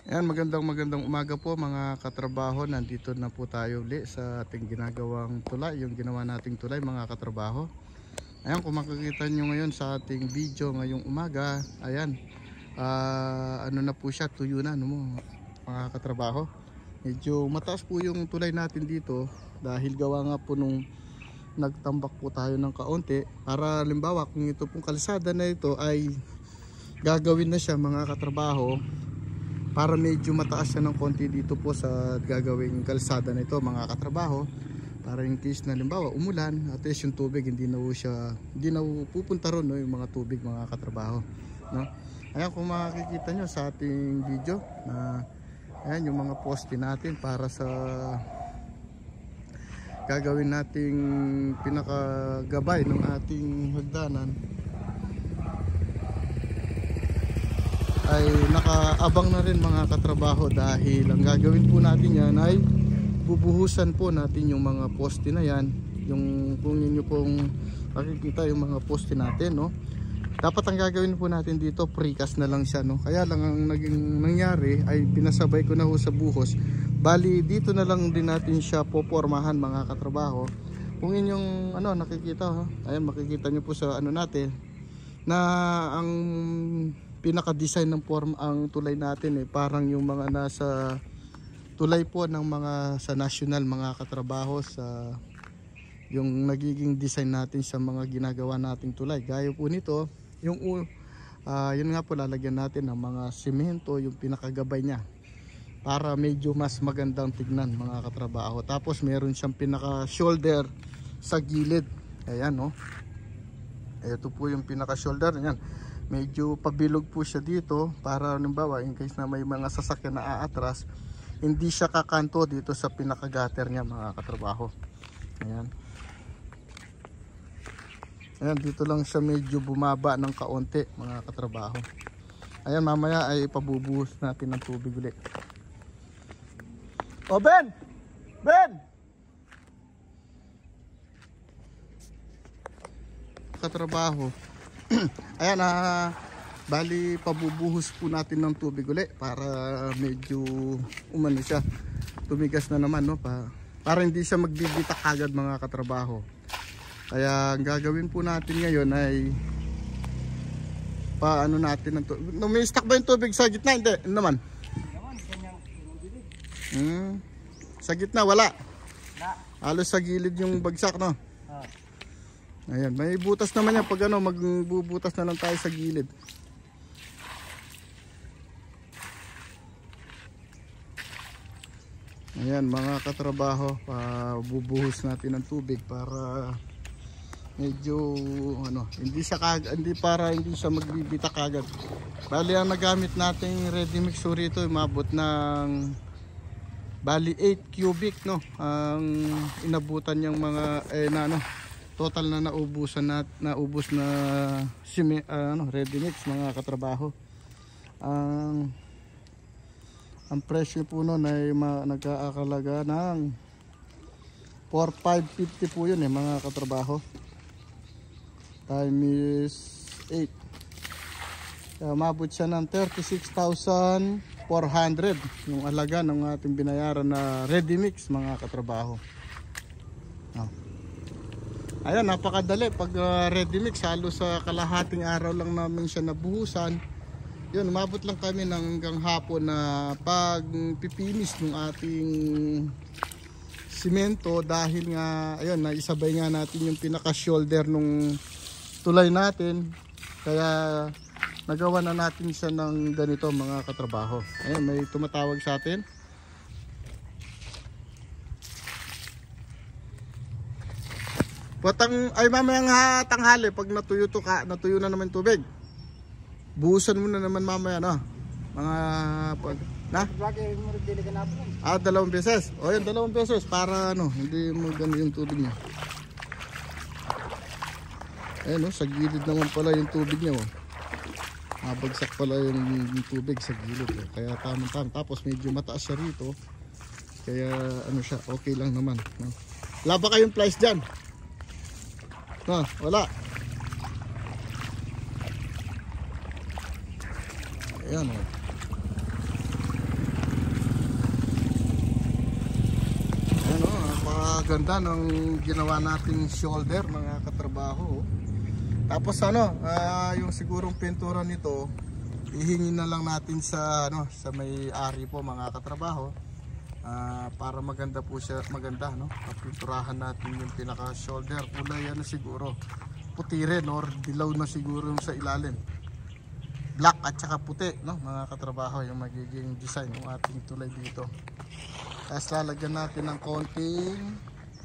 Ayan, magandang umaga po mga katrabaho. Nandito na po tayo ulit sa ating ginagawang tulay, yung ginawa nating tulay mga katrabaho. Ayan, kung makikita nyo ngayon sa ating video ngayong umaga, ayan, ano na po siya, tuyo na no, mga katrabaho. Medyo mataas po yung tulay natin dito dahil gawa nga po nung nagtambak po tayo ng kaunti para limbawa kung ito pong kalsada na ito ay gagawin na siya mga katrabaho, para medyo mataas siya ng konti dito po sa gagawing kalsada na ito mga katrabaho, para in case na limbawa umulan, at least yung tubig hindi na pupunta ron, no, yung mga tubig mga katrabaho, no? Ayan, kung makikita nyo sa ating video na ayan yung mga poste natin para sa gagawin nating pinakagabay ng ating hagdanan, ay nakaabang na rin mga katrabaho, dahil ang gagawin po natin yan ay bubuhusan po natin yung mga poste na yan. Yung kung inyo pong makikita yung mga poste natin, no, dapat ang gagawin po natin dito precast na lang siya, no. Kaya lang ang naging nangyari ay pinasabay ko na ho sa buhos. Bali dito na lang din natin siya popormahan mga katrabaho. Kung inyong nakikita, ayan, makikita nyo po sa natin na ang pinaka-design ng form ang tulay natin parang yung mga nasa tulay po ng mga sa national mga katrabaho, sa yung nagiging design natin sa mga ginagawa nating tulay. Gaya po nito, yung yun nga po, lalagyan natin ng mga simento yung pinakagabay niya para medyo mas magandang tignan mga katrabaho. Tapos meron siyang pinaka shoulder sa gilid, ayan, no. Ito po yung pinaka shoulder niyan. Medyo pabilog po siya dito para halimbawa in case na may mga sasakyan na aatras, hindi siya kakanto dito sa pinaka-gutter niya mga katrabaho. Ayan. Ayan, dito lang siya medyo bumaba ng kaunti mga katrabaho. Ayan, mamaya ay ipabubuhos natin ng tubig ulit. O Ben! Katrabaho. Ayan, bali pabubuhos po natin ng tubig ulit para medyo umano siya, tumigas na naman, no, para hindi siya magbibitak agad mga katrabaho. Kaya ang gagawin po natin ngayon ay paano natin ng tubig. Numi-stack ba yung tubig sa gitna? Hindi naman. Sa gitna wala. Halos sa gilid yung bagsak, no. Ayan, may butas naman yan pag magbubutas na lang tayo sa gilid. Ayan mga katrabaho, bubuhos natin ng tubig para medyo hindi siya magbibitak agad. Bali ang nagamit nating ready mix rito, umabot ng bali 8 cubic, no, ang inabutan yung mga total na naubos na ready mix mga katrabaho. Ang presyo po noon ay nagkakalaga ng 4,550 po yun mga katrabaho, time is 8. Mabot siya ng 36,400 yung alaga ng ating binayaran na ready mix mga katrabaho. Ayan, napakadali pag ready mix, halos sa kalahating araw lang namin siya nabuhusan. Yun, umabot lang kami hanggang hapon na pagpipinis ng ating simento, dahil nga ayun, naisabay nga natin yung pinaka shoulder nung tulay natin. Kaya nagawa na natin siya ng ganito mga katrabaho. Ayan, may tumatawag sa atin. Ay mamayang tanghali pag natuyo na naman tubig, buhusan mo na naman mamaya, no, mga dalawang beses. O yan, 2 beses para hindi mo gano'n yung tubig niya. Ayan, no, sa gilid naman pala yung tubig niya, oh. Mabagsak pala yung tubig sa gilid, oh. Kaya tamang-tamang, tapos medyo mataas siya rito, kaya siya, okay lang naman, no? Wala ba kayong plies dyan? Wala. Ayan, oh. napakaganda ng ginawa nating shoulder mga katrabaho. Tapos yung sigurong pintura nito ihingin na lang natin sa sa may-ari po mga katrabaho, para maganda po siya, papinturahan natin yung pinaka shoulder. Kulay siguro puti rin or dilaw na siguro yung sa ilalim, black at saka puti, mga katrabaho, yung magiging design ng ating tulay dito. Tapos lalagyan natin ng konting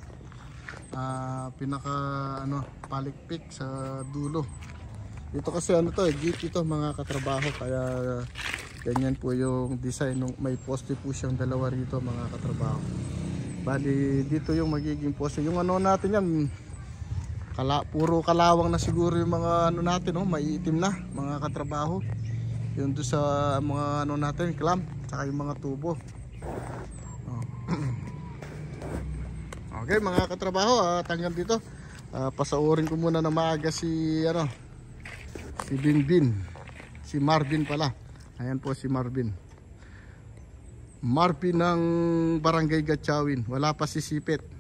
pinaka palikpik sa dulo dito, kasi gate ito mga katrabaho, kaya ganyan po yung design may poste po siyang dalawa rito mga katrabaho. Bali dito yung magiging poste, yung natin yan, puro kalawang na siguro yung mga natin, maiitim na mga katrabaho, yung doon sa mga natin, clamp, saka yung mga tubo. Okay mga katrabaho, hanggang dito pasaurin ko muna na maaga si Binbin, si Marvin pala. Ayan po si Marvin ng Barangay Gatchawin. Wala pa si Sipit.